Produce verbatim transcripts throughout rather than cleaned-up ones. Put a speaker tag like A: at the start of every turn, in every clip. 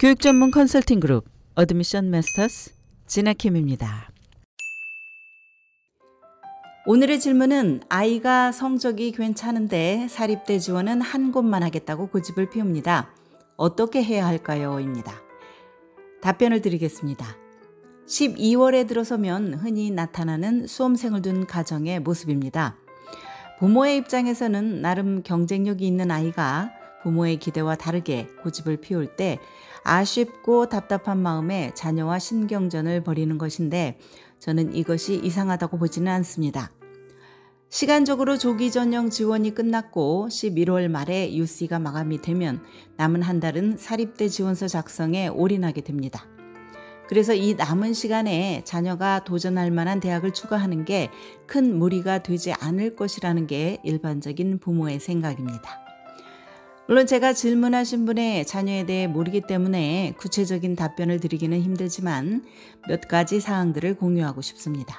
A: 교육 전문 컨설팅 그룹 어드미션 마스터스 진아킴입니다. 오늘의 질문은 아이가 성적이 괜찮은데 사립대 지원은 한 곳만 하겠다고 고집을 피웁니다. 어떻게 해야 할까요? 입니다. 답변을 드리겠습니다. 십이월에 들어서면 흔히 나타나는 수험생을 둔 가정의 모습입니다. 부모의 입장에서는 나름 경쟁력이 있는 아이가 부모의 기대와 다르게 고집을 피울 때 아쉽고 답답한 마음에 자녀와 신경전을 벌이는 것인데 저는 이것이 이상하다고 보지는 않습니다. 시간적으로 조기 전형 지원이 끝났고 십일월 말에 유씨가 마감이 되면 남은 한 달은 사립대 지원서 작성에 올인하게 됩니다. 그래서 이 남은 시간에 자녀가 도전할 만한 대학을 추가하는 게 큰 무리가 되지 않을 것이라는 게 일반적인 부모의 생각입니다. 물론 제가 질문하신 분의 자녀에 대해 모르기 때문에 구체적인 답변을 드리기는 힘들지만 몇 가지 사항들을 공유하고 싶습니다.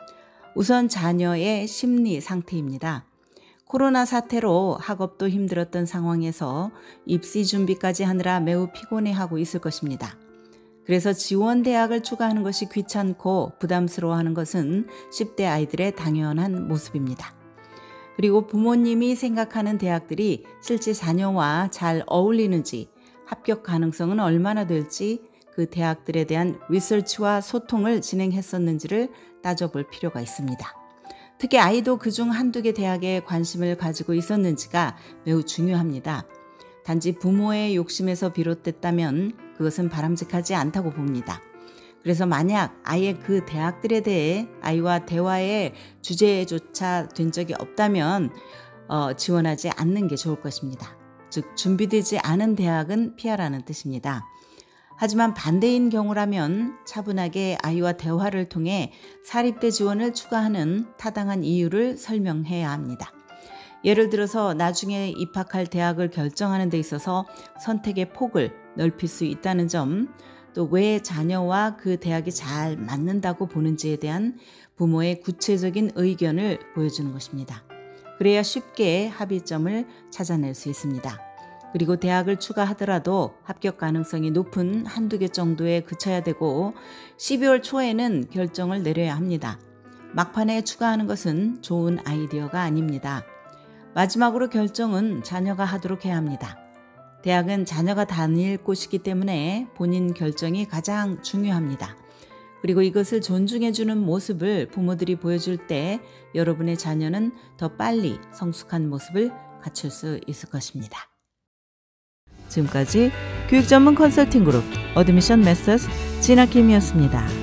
A: 우선 자녀의 심리 상태입니다. 코로나 사태로 학업도 힘들었던 상황에서 입시 준비까지 하느라 매우 피곤해하고 있을 것입니다. 그래서 지원 대학을 추가하는 것이 귀찮고 부담스러워하는 것은 십 대 아이들의 당연한 모습입니다. 그리고 부모님이 생각하는 대학들이 실제 자녀와 잘 어울리는지, 합격 가능성은 얼마나 될지, 그 대학들에 대한 리서치와 소통을 진행했었는지를 따져볼 필요가 있습니다. 특히 아이도 그중 한두 개 대학에 관심을 가지고 있었는지가 매우 중요합니다. 단지 부모의 욕심에서 비롯됐다면 그것은 바람직하지 않다고 봅니다. 그래서 만약 아예 그 대학들에 대해 아이와 대화의 주제조차 된 적이 없다면 어, 지원하지 않는 게 좋을 것입니다. 즉 준비되지 않은 대학은 피하라는 뜻입니다. 하지만 반대인 경우라면 차분하게 아이와 대화를 통해 사립대 지원을 추가하는 타당한 이유를 설명해야 합니다. 예를 들어서 나중에 입학할 대학을 결정하는 데 있어서 선택의 폭을 넓힐 수 있다는 점, 또 왜 자녀와 그 대학이 잘 맞는다고 보는지에 대한 부모의 구체적인 의견을 보여주는 것입니다. 그래야 쉽게 합의점을 찾아낼 수 있습니다. 그리고 대학을 추가하더라도 합격 가능성이 높은 한두 개 정도에 그쳐야 되고 십이월 초에는 결정을 내려야 합니다. 막판에 추가하는 것은 좋은 아이디어가 아닙니다. 마지막으로 결정은 자녀가 하도록 해야 합니다. 대학은 자녀가 다닐 곳이기 때문에 본인 결정이 가장 중요합니다. 그리고 이것을 존중해주는 모습을 부모들이 보여줄 때 여러분의 자녀는 더 빨리 성숙한 모습을 갖출 수 있을 것입니다. 지금까지 교육 전문 컨설팅 그룹 어드미션 마스터스 진아킴이었습니다.